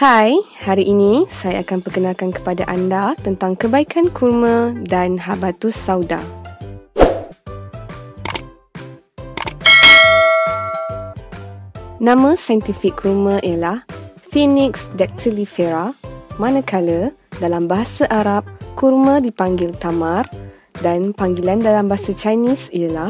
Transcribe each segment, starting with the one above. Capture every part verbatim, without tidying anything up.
Hai, hari ini saya akan perkenalkan kepada anda tentang kebaikan kurma dan habatus sauda. Nama saintifik kurma ialah Phoenix dactylifera, manakala dalam bahasa Arab kurma dipanggil tamar dan panggilan dalam bahasa Chinese ialah.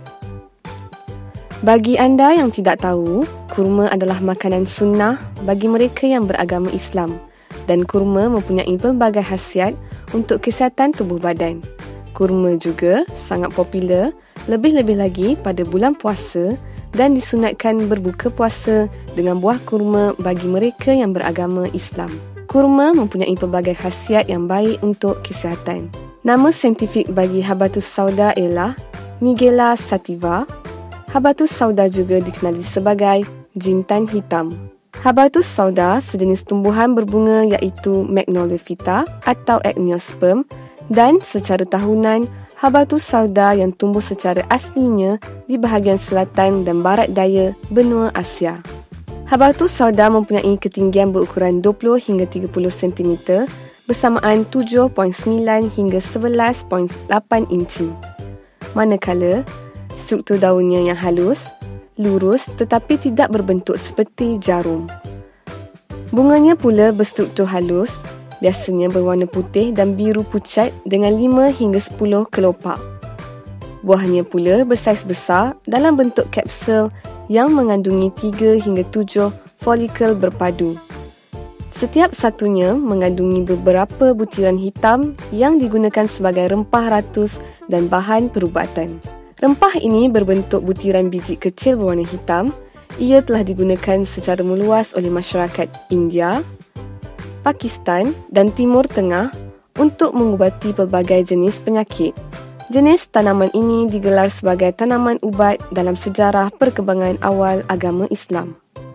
Bagi anda yang tidak tahu, kurma adalah makanan sunnah bagi mereka yang beragama Islam dan kurma mempunyai pelbagai khasiat untuk kesihatan tubuh badan. Kurma juga sangat popular, lebih-lebih lagi pada bulan puasa dan disunatkan berbuka puasa dengan buah kurma bagi mereka yang beragama Islam. Kurma mempunyai pelbagai khasiat yang baik untuk kesihatan. Nama saintifik bagi habatus sauda ialah Nigella sativa. Habatus sauda juga dikenali sebagai jintan hitam. Habatus sauda sejenis tumbuhan berbunga iaitu Magnolia vita atau Actinosperm dan secara tahunan habatus sauda yang tumbuh secara aslinya di bahagian selatan dan barat daya benua Asia. Habatus sauda mempunyai ketinggian berukuran dua puluh hingga tiga puluh sentimeter bersamaan tujuh perpuluhan sembilan hingga sebelas perpuluhan lapan inci. Manakala struktur daunnya yang halus, lurus tetapi tidak berbentuk seperti jarum. Bunganya pula berstruktur halus, biasanya berwarna putih dan biru pucat dengan lima hingga sepuluh kelopak. Buahnya pula bersaiz besar dalam bentuk kapsul yang mengandungi tiga hingga tujuh folikel berpadu. Setiap satunya mengandungi beberapa butiran hitam yang digunakan sebagai rempah ratus dan bahan perubatan. Rempah ini berbentuk butiran biji kecil berwarna hitam. Ia telah digunakan secara meluas oleh masyarakat India, Pakistan dan Timur Tengah untuk mengubati pelbagai jenis penyakit. Jenis tanaman ini digelar sebagai tanaman ubat dalam sejarah perkembangan awal agama Islam.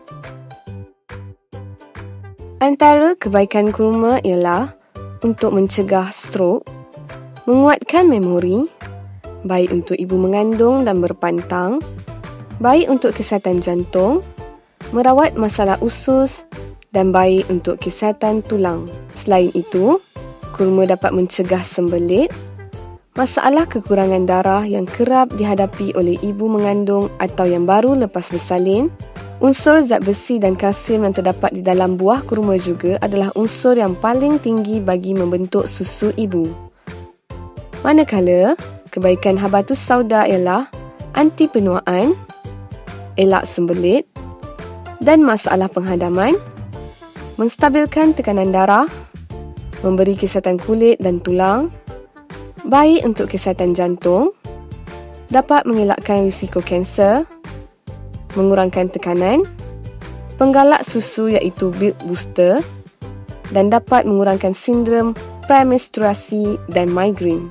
Antara kebaikan kurma ialah untuk mencegah strok, menguatkan memori, baik untuk ibu mengandung dan berpantang, baik untuk kesihatan jantung, merawat masalah usus dan baik untuk kesihatan tulang. Selain itu, kurma dapat mencegah sembelit, masalah kekurangan darah yang kerap dihadapi oleh ibu mengandung atau yang baru lepas bersalin. Unsur zat besi dan kalsium yang terdapat di dalam buah kurma juga adalah unsur yang paling tinggi bagi membentuk susu ibu. Manakala kebaikan habatus sauda ialah anti penuaan, elak sembelit dan masalah penghadaman, menstabilkan tekanan darah, memberi kesihatan kulit dan tulang, baik untuk kesihatan jantung, dapat mengelakkan risiko kanser, mengurangkan tekanan, penggalak susu iaitu milk booster dan dapat mengurangkan sindrom premenstruasi dan migrain.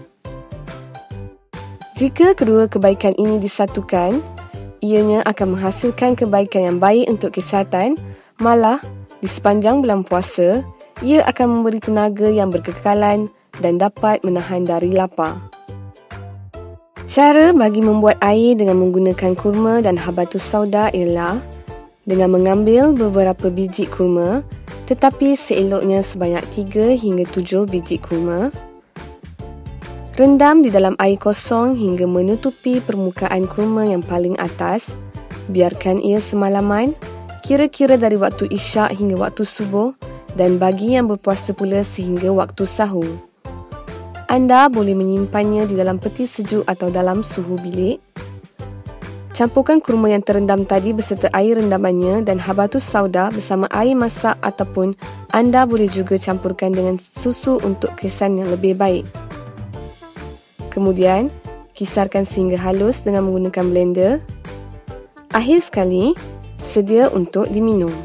Jika kedua kebaikan ini disatukan, ianya akan menghasilkan kebaikan yang baik untuk kesihatan, malah di sepanjang bulan puasa, ia akan memberi tenaga yang berkekalan dan dapat menahan dari lapar. Cara bagi membuat air dengan menggunakan kurma dan habatus sauda ialah dengan mengambil beberapa biji kurma, tetapi seeloknya sebanyak tiga hingga tujuh biji kurma. Rendam di dalam air kosong hingga menutupi permukaan kurma yang paling atas. Biarkan ia semalaman, kira-kira dari waktu isyak hingga waktu subuh dan bagi yang berpuasa pula sehingga waktu sahur. Anda boleh menyimpannya di dalam peti sejuk atau dalam suhu bilik. Campurkan kurma yang terendam tadi beserta air rendamannya dan habatus sauda bersama air masak ataupun anda boleh juga campurkan dengan susu untuk kesan yang lebih baik. Kemudian, kisarkan sehingga halus dengan menggunakan blender. Akhir sekali, sedia untuk diminum.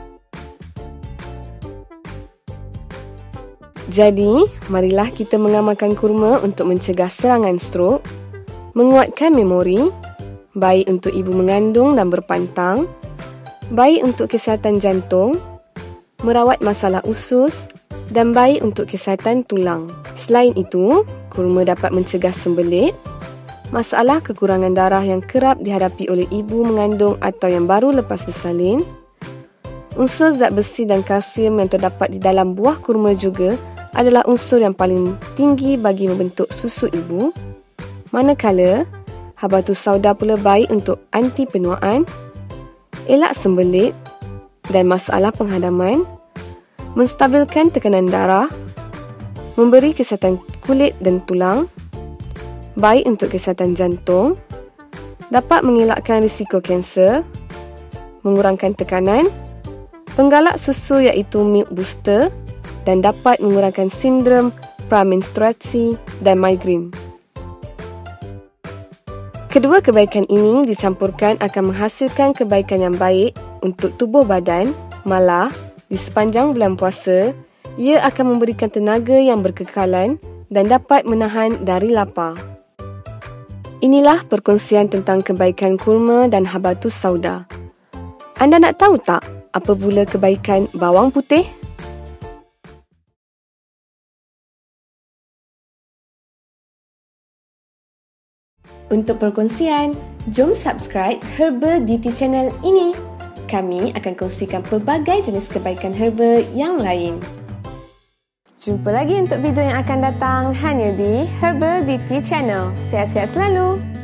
Jadi, marilah kita mengamalkan kurma untuk mencegah serangan strok, menguatkan memori, baik untuk ibu mengandung dan berpantang, baik untuk kesihatan jantung, merawat masalah usus dan baik untuk kesihatan tulang. Selain itu, kurma dapat mencegah sembelit, masalah kekurangan darah yang kerap dihadapi oleh ibu mengandung atau yang baru lepas bersalin, Unsur zat besi dan kalsium yang terdapat di dalam buah kurma juga adalah unsur yang paling tinggi bagi membentuk susu ibu. Manakala, habatus sauda pula baik untuk anti penuaan, elak sembelit dan masalah penghadaman, menstabilkan tekanan darah, memberi kesihatan kulit dan tulang, baik untuk kesihatan jantung, dapat mengelakkan risiko kanser, mengurangkan tekanan, penggalak susu iaitu milk booster dan dapat mengurangkan sindrom pramenstruasi dan migrain. Kedua kebaikan ini dicampurkan akan menghasilkan kebaikan yang baik untuk tubuh badan, malah di sepanjang bulan puasa, ia akan memberikan tenaga yang berkekalan dan dapat menahan dari lapar. Inilah perkongsian tentang kebaikan kurma dan habatus sauda. Anda nak tahu tak apa pula kebaikan bawang putih? Untuk perkongsian, jom subscribe Herbal D T Channel ini. Kami akan kongsikan pelbagai jenis kebaikan herbal yang lain. Jumpa lagi untuk video yang akan datang hanya di Herbal D T Channel. Sihat-sihat selalu!